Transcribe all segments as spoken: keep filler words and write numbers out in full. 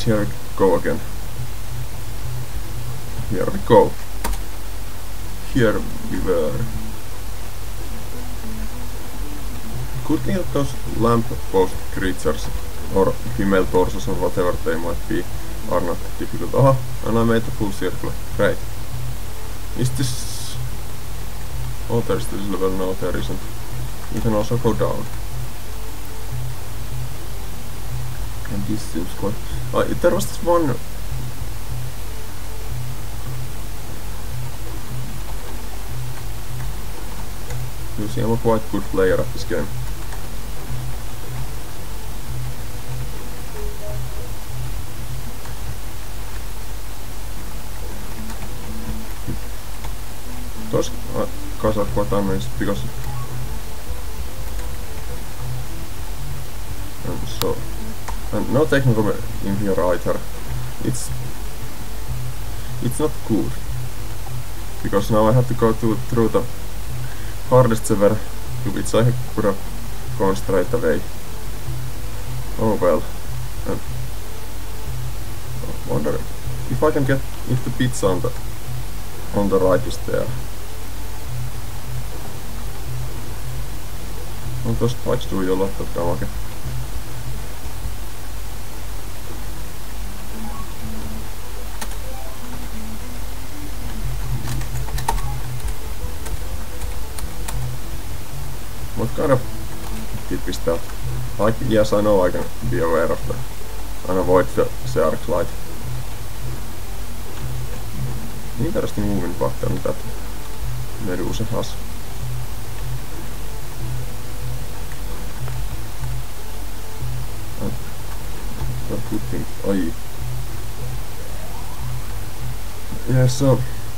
here we go again. Here we go. Here we were. Good thing that those lamp-post creatures or female torsos or whatever they might be are not difficult. Oh, and I made a full circle. Great. Is this... Oh, there's this level. No, there isn't. You can also go down. And this seems quite... Uh, there was this one... You see, I'm a quite good player at this game. Those uh, guys are quite amazed because... And so... And no technical in here either. It's... It's not good. Because now I have to go to, through the hardest server, to which I could have gone straight away. Oh well. And I wonder if I can get if the pizza on the on the right is there. Well, those spikes do you a lot of damage. What kind of tip is that? Like, yes, I know I can be aware of that and avoid the Search light. Interesting movement pattern that Medusa has. And that good thing. Oi. Yeah, so.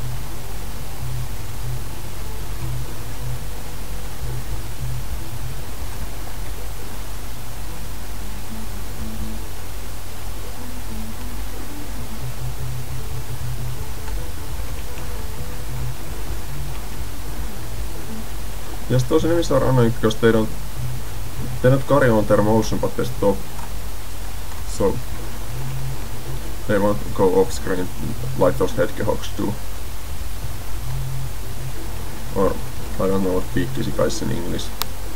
Yes, those enemies are annoying because they don't they don't carry on their motion, but they stop. So they won't go off screen like those hedgehogs do. Or I don't know what piikkisika is in English.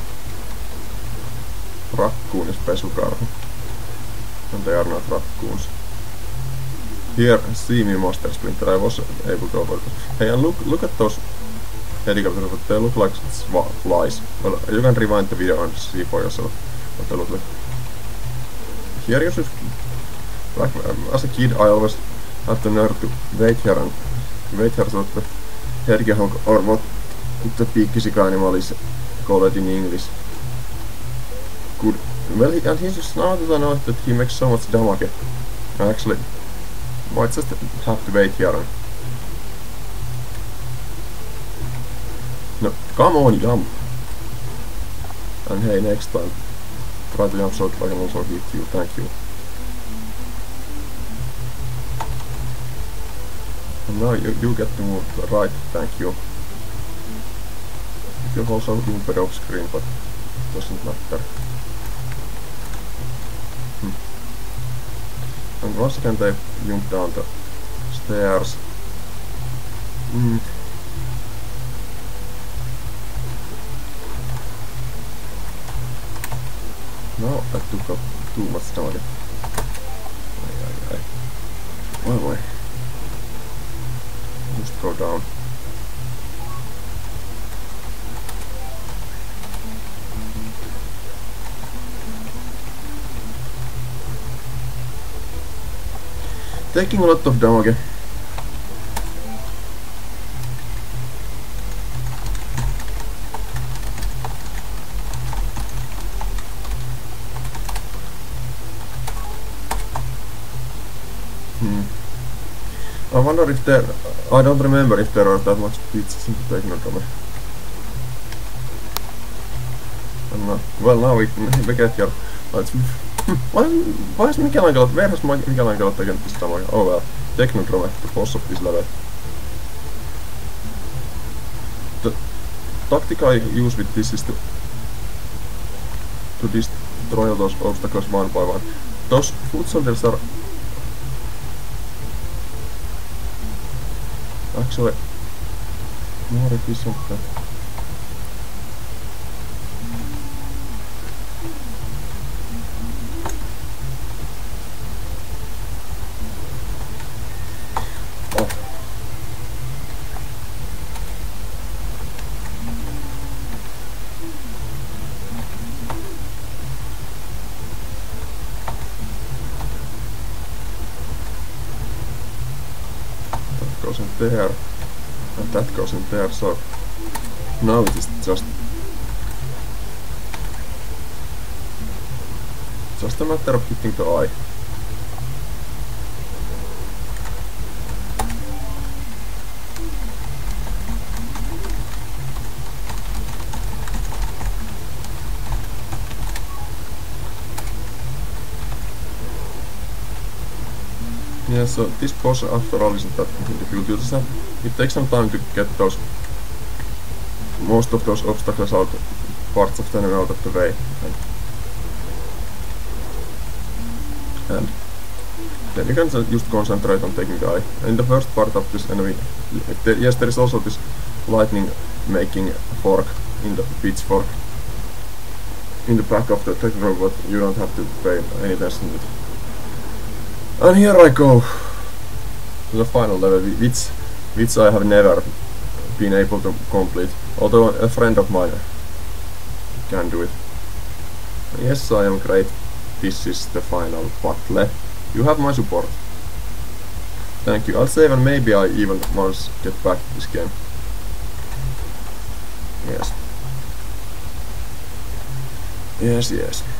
Raccoon is pesukarhu. And they are not raccoons. Here, see me, Master Splinter. I was able to avoid it. Hey, and look look at those helicopters, but they look like flies. Well, you can rewind the video and see for yourself what they look like. Here you should... Like, as a kid I always had the nerve to wait here and wait here so that the hedgehog, or what the piikkisika animal is called in English, could... Well, he, and he's just now that I know that he makes so much damage. Actually, might just have to wait here and... No, come on, jump! And hey, next time, try to jump so that I can also hit you, thank you. And now you, you get to move to the right, thank you. You can also move off screen, but it doesn't matter. Hmm. And once again they jump down the stairs. Mm. No, I took up too much damage. Ai, ai, ai. Voi voi. Just go down. Taking a lot of damage. Hmm. I wonder if there... I don't remember if there are that much pizzas in the Technodrome. And now, well, now we, we get here. Let's... Why, why is Michelangelo... Where has Michelangelo taken this damage? Oh well. Technodrome, the boss of this level. The tactic I use with this is to... to destroy those obstacles one by one. Those foot soldiers are Actually, more efficient than... Oh. That goes in there. And that goes in there, so now it is just just a matter of hitting the eye. Yeah, so this boss after all isn't that difficult. You just have, it takes some time to get those most of those obstacles out, parts of the enemy out of the way, and, and then you can just concentrate on taking the eye. In the first part of this enemy, there, yes, there is also this lightning making fork in the pitchfork in the back of the techno, but you don't have to pay any attention to it. And here I go to the final level, which which I have never been able to complete, although a friend of mine can do it. Yes, I am great. This is the final battle. You have my support. Thank you. I'll save and maybe I even once get back to this game. Yes. Yes, yes.